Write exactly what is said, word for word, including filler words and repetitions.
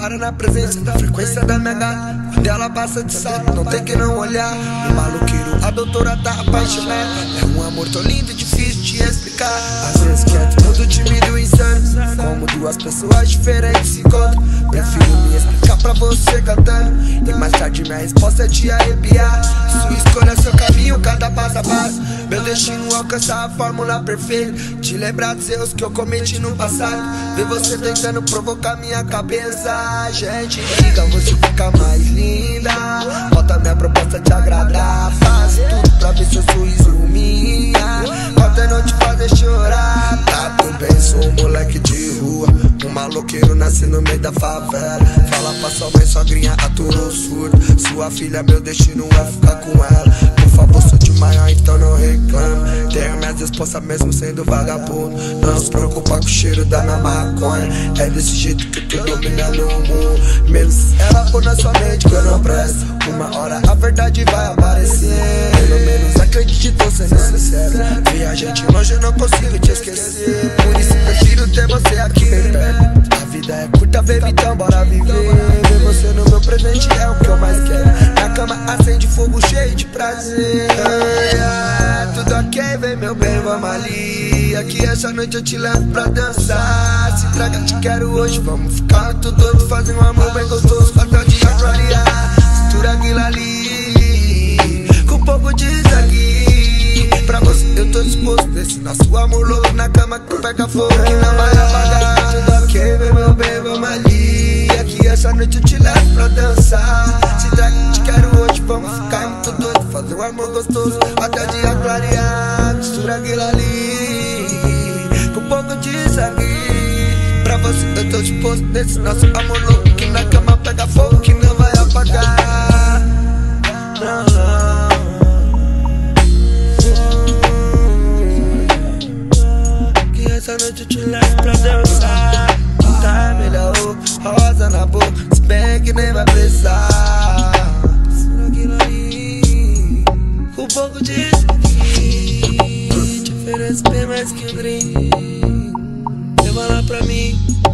para na presença da frequência da minha gata. Quando ela passa de salto, não tem que não olhar. O maluqueiro, a doutora tá apaixonada. É um amor tão lindo e difícil de explicar. Às vezes quieto, mudo, tímido e insano. Como duas pessoas diferentes se encontram. Prefiro me explicar pra você cantando. E mais tarde minha resposta é te arrepiar. Sua escolha, seu caminho, cada passo a passo. Meu destino alcançar a fórmula perfeita. Te lembrar dos erros que eu cometi no passado. Ver você tentando provocar minha cabeça. Gente, liga, você fica mais linda. Bota minha proposta te agradar. Faz tudo pra ver seu sorriso minha. Bota não te fazer chorar. Tá tudo bem, sou um moleque de rua. Um maloqueiro nasce no meio da favela. Fala pra sua mãe, sogrinha aturou surdo. Sua filha, meu destino é ficar com ela. Por favor, sou de maior, então não reclamo. Tenho minhas respostas mesmo sendo vagabundo. Não se preocupa com o cheiro da minha maconha. É desse jeito que eu tô dominando o mundo. Menos ela pôr na sua mente que eu não presto. Uma hora a verdade vai aparecer. Pelo menos acredite, tô sendo sincero. Vi a gente longe, eu não consigo te esquecer. Por isso prefiro ter você aqui bem perto. A vida é curta, baby, então bora viver. Ver você no meu presente é o que eu mais quero. Na cama acende fogo cheio de prazer. Ah, tudo ok, vem meu bem, vamos ali. Aqui essa noite eu te levo pra dançar. Se traga, te quero hoje, vamos ficar muito doido. Fazer um amor bem gostoso até o dia clarear. Mistura aquilo ali com um pouco de sangue. Pra você eu tô disposto. Desse nosso amor louco na cama que pega fogo, que não vai apagar. Tudo ok, vem meu bem, vamos ali. Aqui essa noite eu te levo pra dançar. Se traga, te quero hoje, vamos ficar muito doido. Fazer um amor gostoso até o dia clarear. Mistura aquilo ali com um pouco de sangue. Pra você eu tô disposto. Nesse nosso amor louco que na cama pega fogo, que não vai apagar. Não, não. Que essa noite eu te levo pra dançar. Tá melhor, rosa na boca, se bem que nem vai precisar. Aquilo ali com um pouco de sangue. Te ofereço bem mais que um drink. Leva lá pra mim.